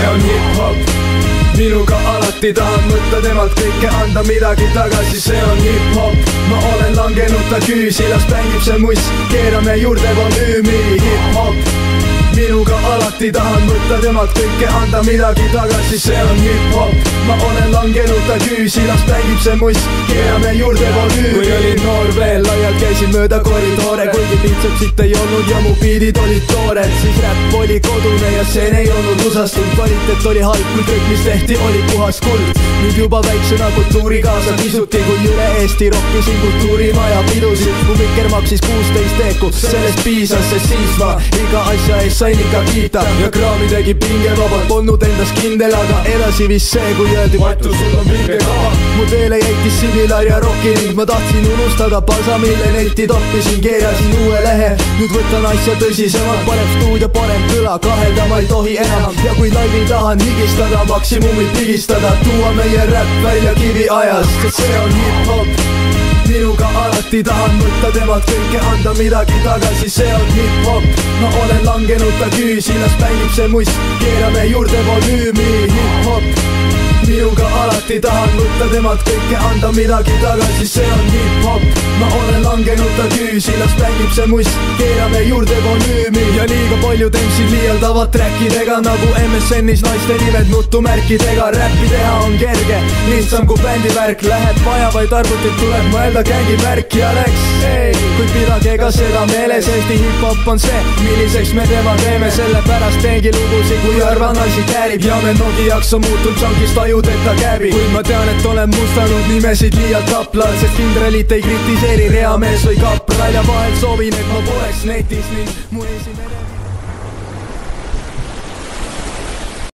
see on hip-hop. Minuga alati tahan võtta temalt kõike, anda midagi tagasi, see on hip-hop. Ma olen langenud ta küüsi, las mängib see muss, keerame juurde volüümi, hip-hop. Minuga alati tahan võtta temalt kõike, anda midagi tagasi, see on hip-hop. Ma olen langenud ta küüsi, las mängib see muss, keerame juurde volüümi. Kui olin noor veel, laialt käisin mööda koridoore, kuigi piitsab siit ei olnud ja mu biidid olid toored. Siis räpp oli kodune ja seen ei olnud usastunud, kvaliteet oli halb, kui kõik mis tehti oli puhas kuld. Nüüd juba väiksena kultuuri kaasa kisuti, kui üle Eesti rokkisin kultuurimaja pidusid. Mu mikker maksis 16 teeku, sellest piisas, sest siis ma iga asja ees sain ikka kiita. Ja kraami tegi pingevabalt, polnud endas kindel, aga edasi viis see, kui öeldi Matu, sul on pingekava. Mu teele jäitis Sinilar ja Rocki ning ma tahtsin unustada palsa, mille netti toppisin, keerasin uue lehe. Nüüd võtan asja tõsisemalt, parem stuudio, parem kõla, kaheldama ei tohi enam. Ja kui laivi tahan higistada, maksimumit pigistada, tuua meie räpp välja kivi ajast, sest see on hip-hop. Minuga alati tahan võtta temalt kõike, anda midagi tagasi, see on hip-hop. Ma olen langenud ta küüsi, las mängib see muss, keerame juurde volüümi, hip-hop. Minuga alati tahan võtta temalt kõike, anda midagi tagasi, see on hip-hop. Ma olen langenud ta küüsi, las mängib see muss, keerame juurde volüümi. Ja liiga paljud MC-d liialdavad trackidega, nagu MSN-is naiste nimed nutumärkidega. Räppi teha on kerge, lihtsam kui bändivärk, läheb vaja vaid arvutit, tuleb mõelda gängi märk ja läks. Kuid pidage ka seda meeles, Eesti hip-hop on see, milliseks me tema teeme. Sellepärast teengi lugusid, kui arvan asi käärib. Ja me Nogijaks on muutunud junkist ajudeta käbi. Kuid ma tean, et olen mustanud nimesid liialt taplalt, sest kindralit ei kritiseeri reamees või kapral. Ja vahel soovin, et ma poleks netis ning mu esimene